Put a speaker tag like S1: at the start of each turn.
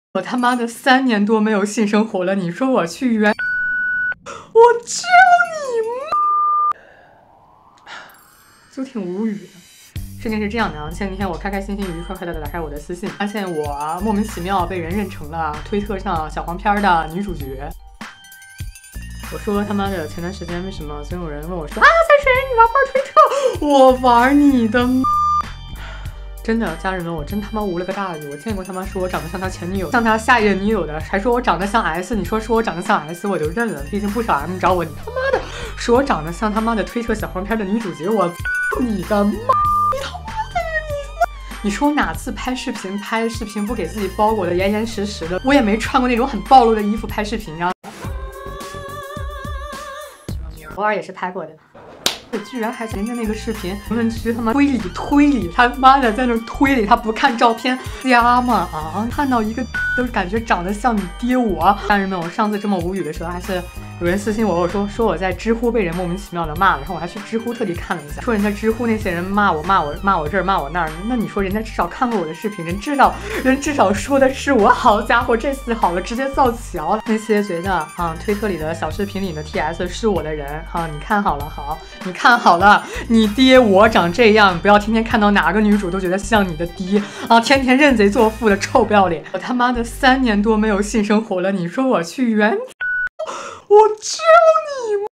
S1: 我他妈的3年多没有性生活了，你说我去原，我教你妈，就挺无语的。事情是这样的啊，前几天我开开心心、愉愉快快的打开我的私信，发现我莫名其妙被人认成了推特上小黄片的女主角。我说他妈的，前段时间为什么总有人问我说啊，在谁你玩不玩推特？我玩你的妈！真的，家人们，我真他妈无了个大语！我见过他妈说我长得像他前女友、像他下一任女友的，还说我长得像 S。你说我长得像 S， 我就认了。毕竟不少 M 找我，你他妈的说我长得像他妈的推特小黄片的女主角，我你的妈！你他妈的你说我哪次拍视频不给自己包裹的严严实实的？我也没穿过那种很暴露的衣服拍视频，然后偶尔也是拍过的。我居然还人家那个视频评论区他妈推理，他妈的在那推理，他不看照片瞎吗？啊，看到一个都感觉长得像你爹我。家人们，我上次这么无语的时候，还是有人私信我，说我在知乎被人莫名其妙的骂了，然后我还去知乎特地看了一下，说人家知乎那些人骂我这儿骂我那儿，那你说人家至少看过我的视频，人至少说的是我，好家伙，这次好了，直接造谣了。那些觉得啊推特里的小视频里的 TS 是我的人啊，你看好了，好，你看好了，你爹我长这样，不要天天看到哪个女主都觉得像你的爹啊，天天认贼作父的臭不要脸！我他妈的3年多没有性生活了，你说我去原，我教你妈！